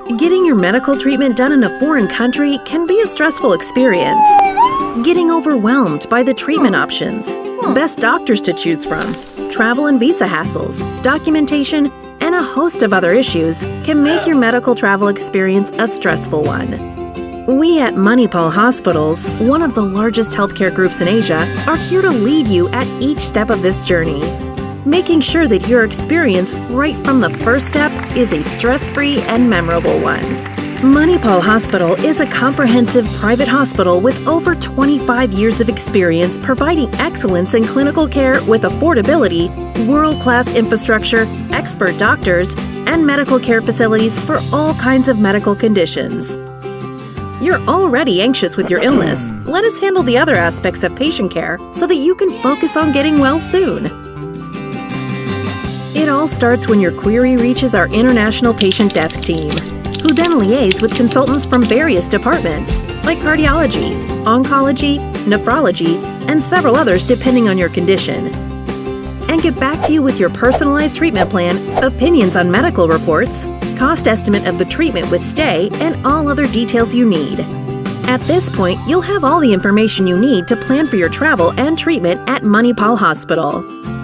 Getting your medical treatment done in a foreign country can be a stressful experience. Getting overwhelmed by the treatment options, best doctors to choose from, travel and visa hassles, documentation, and a host of other issues can make your medical travel experience a stressful one. We at Manipal Hospitals, one of the largest healthcare groups in Asia, are here to lead you at each step of this journey, making sure that your experience right from the first step is a stress-free and memorable one. Manipal Hospital is a comprehensive private hospital with over 25 years of experience providing excellence in clinical care with affordability, world-class infrastructure, expert doctors, and medical care facilities for all kinds of medical conditions. You're already anxious with your illness. Let us handle the other aspects of patient care so that you can focus on getting well soon. It all starts when your query reaches our International Patient Desk team, who then liaise with consultants from various departments, like cardiology, oncology, nephrology, and several others depending on your condition, and get back to you with your personalized treatment plan, opinions on medical reports, cost estimate of the treatment with stay, and all other details you need. At this point, you'll have all the information you need to plan for your travel and treatment at Manipal Hospital.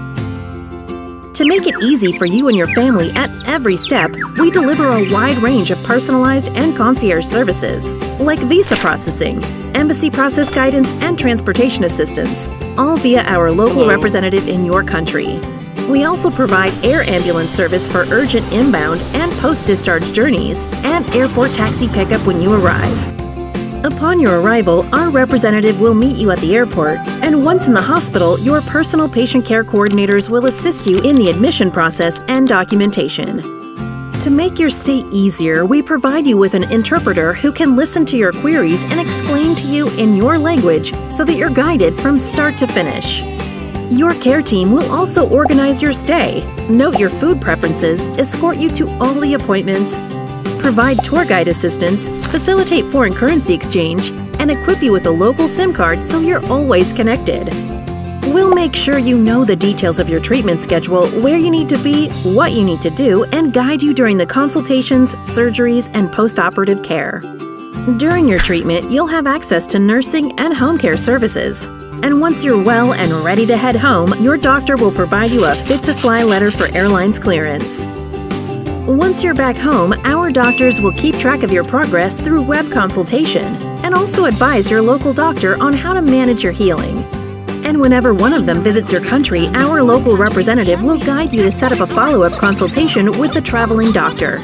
To make it easy for you and your family at every step, we deliver a wide range of personalized and concierge services, like visa processing, embassy process guidance, and transportation assistance, all via our local representative in your country. We also provide air ambulance service for urgent inbound and post-discharge journeys, and airport taxi pickup when you arrive. Upon your arrival, our representative will meet you at the airport, and once in the hospital, your personal patient care coordinators will assist you in the admission process and documentation. To make your stay easier, we provide you with an interpreter who can listen to your queries and explain to you in your language so that you're guided from start to finish. Your care team will also organize your stay, note your food preferences, escort you to all the appointments, provide tour guide assistance, facilitate foreign currency exchange, and equip you with a local SIM card so you're always connected. We'll make sure you know the details of your treatment schedule, where you need to be, what you need to do, and guide you during the consultations, surgeries, and post-operative care. During your treatment, you'll have access to nursing and home care services. And once you're well and ready to head home, your doctor will provide you a fit-to-fly letter for airlines clearance. Once you're back home, our doctors will keep track of your progress through web consultation and also advise your local doctor on how to manage your healing. And whenever one of them visits your country, our local representative will guide you to set up a follow-up consultation with the traveling doctor.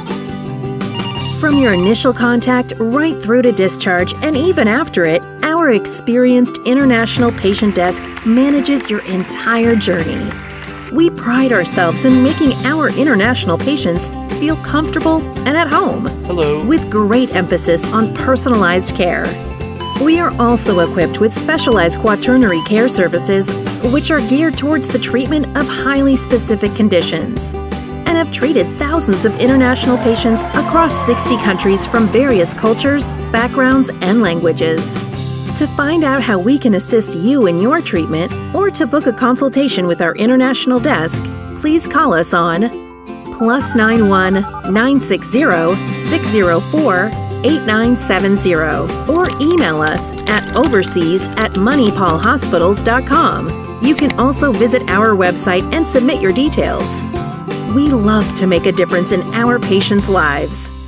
From your initial contact right through to discharge and even after it, our experienced International Patient Desk manages your entire journey. We pride ourselves in making our international patients feel comfortable and at home, with great emphasis on personalized care. We are also equipped with specialized quaternary care services, which are geared towards the treatment of highly specific conditions, and have treated thousands of international patients across 60 countries from various cultures, backgrounds, and languages. To find out how we can assist you in your treatment or to book a consultation with our international desk, please call us on +91 960 604 8970 or email us at overseas@manipalhospitals.com. You can also visit our website and submit your details. We love to make a difference in our patients' lives.